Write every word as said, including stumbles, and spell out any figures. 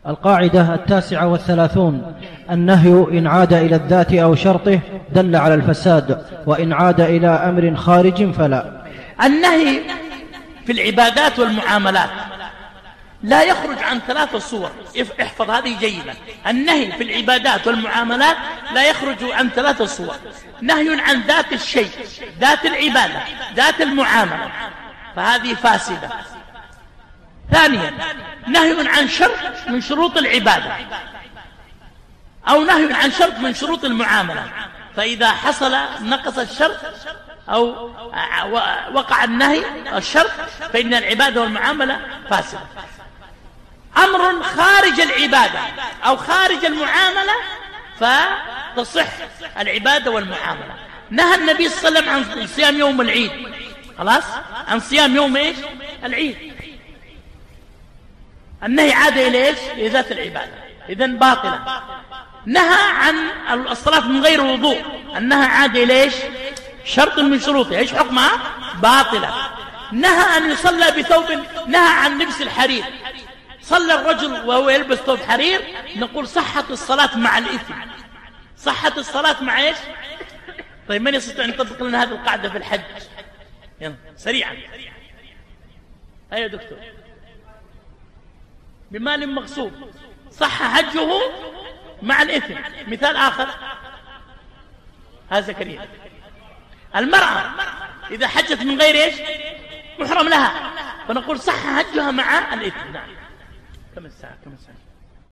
القاعدة التاسعة والثلاثون: النهي إن عاد إلى الذات أو شرطه دل على الفساد، وإن عاد إلى أمر خارج فلا. النهي في العبادات والمعاملات لا يخرج عن ثلاث صور، احفظ هذه جيدا. النهي في العبادات والمعاملات لا يخرج عن ثلاث صور: نهي عن ذات الشيء، ذات العبادة، ذات المعاملة، فهذه فاسدة. ثانيا، نهي عن شرط من شروط العبادة، أو نهي عن شرط من شروط المعاملة، فإذا حصل نقص الشرط أو وقع النهي الشرط فإن العبادة والمعاملة فاسدة. أمر خارج العبادة أو خارج المعاملة فتصح العبادة والمعاملة. نهى النبي صلى الله عليه وسلم عن صيام يوم العيد، خلاص، عن صيام يوم إيش؟ العيد. النهي عاد إلى إيش؟ لذات العبادة، إذن باطلة. نهى عن الصلاة من غير وضوء، النهى عاد إلى إيش؟ شرط من شروطه، إيش حكمها؟ باطلة. نهى أن يصلى بثوب، نهى عن لبس الحرير، صلى الرجل وهو يلبس ثوب حرير، نقول صحت الصلاة مع الإثم. صحت الصلاة مع إيش؟ طيب من يستطيع أن يطبق لنا هذه القاعدة في الحج؟ يلا سريعا. أيها دكتور. بمال مغصوب صح حجه مع الإثم. مثال آخر، هذا زكريا. المرأة إذا حجت من غير إيش؟ محرم لها، فنقول صح حجها مع الإثم. نعم. كم الساعة؟ كم الساعة؟